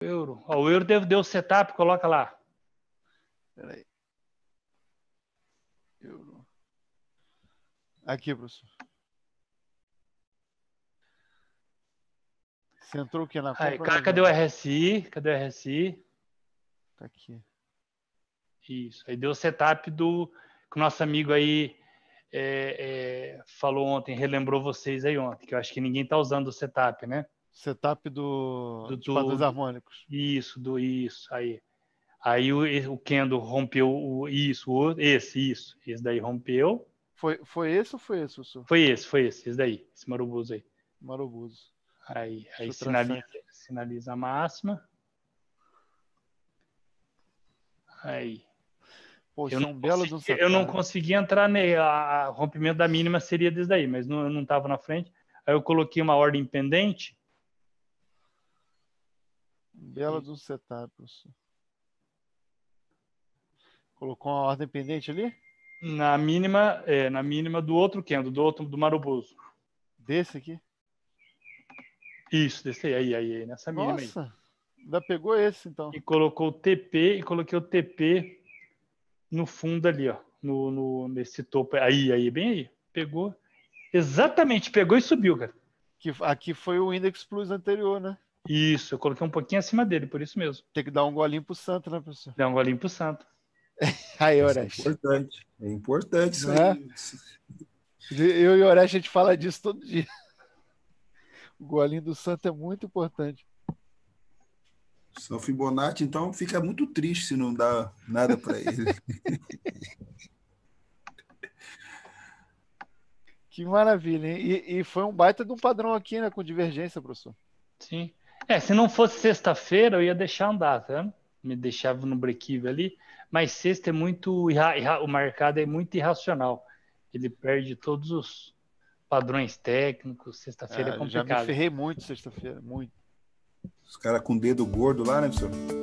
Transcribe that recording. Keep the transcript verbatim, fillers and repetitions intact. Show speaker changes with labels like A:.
A: Euro. Ó, o euro deu, deu setup, coloca lá.
B: Peraí. Euro. Aqui, professor. Você entrou o quê? Na
A: Aí,
B: compra?
A: cadê o R S I? Cadê o R S I?
B: Tá aqui.
A: Isso. Aí deu o setup do que o nosso amigo aí é, é, falou ontem, relembrou vocês aí ontem, que eu acho que ninguém tá usando o setup, né?
B: Setup do,
A: Do,
B: dos padrões
A: do,
B: harmônicos.
A: isso, do isso, aí. Aí o, o Kendo rompeu o isso, o, esse, isso. Esse daí rompeu.
B: Foi, foi esse ou foi esse, professor?
A: Foi esse, foi esse, esse daí, esse marubuzo aí.
B: Marubuzo.
A: Aí,
B: Deixa
A: aí
B: eu
A: sinaliza,
B: traçar aqui.
A: sinaliza a máxima. Aí.
B: Pô,
A: Eu
B: isso é
A: não
B: um belo de um
A: consegui, eu não
B: setup.
A: consegui entrar ne a, a rompimento da mínima seria desse daí, mas não, eu não estava na frente. Aí eu coloquei uma ordem pendente.
B: Um belo de um setup, professor. Colocou uma ordem pendente ali?
A: Na mínima, é, na mínima do outro Kendo, do outro do Maruboso.
B: Desse aqui?
A: Isso, desse aí, aí, aí, nessa mínima aí.
B: Nossa, ainda pegou esse então.
A: E colocou o T P e coloquei o T P no fundo ali, ó, no, no nesse topo aí, aí, bem aí. Pegou, exatamente, pegou e subiu, cara.
B: Que aqui foi o Index Plus anterior, né?
A: Isso, eu coloquei um pouquinho acima dele, por isso mesmo.
B: Tem que dar um golinho pro santo, né, professor?
A: Dá um golinho pro santo.
B: Aí,
C: Isso é
B: Oreste.
C: importante. É importante isso
B: Não
C: aí.
B: é? Eu e o Oreste, a gente fala disso todo dia. O golinho do santo é muito importante.
C: São Fibonacci, então, fica muito triste se não dá nada para ele.
B: Que maravilha, hein? E, e foi um baita de um padrão aqui, né? Com divergência, professor.
A: Sim. É, se não fosse sexta-feira, eu ia deixar andar, tá? Me deixava no break-even ali. Mas sexta é muito... irra- irra- o mercado é muito irracional. Ele perde todos os padrões técnicos. Sexta-feira é
B: É, já me
A: complicado.
B: ferrei muito sexta-feira, muito.
C: Os caras com o dedo gordo lá, né, professor?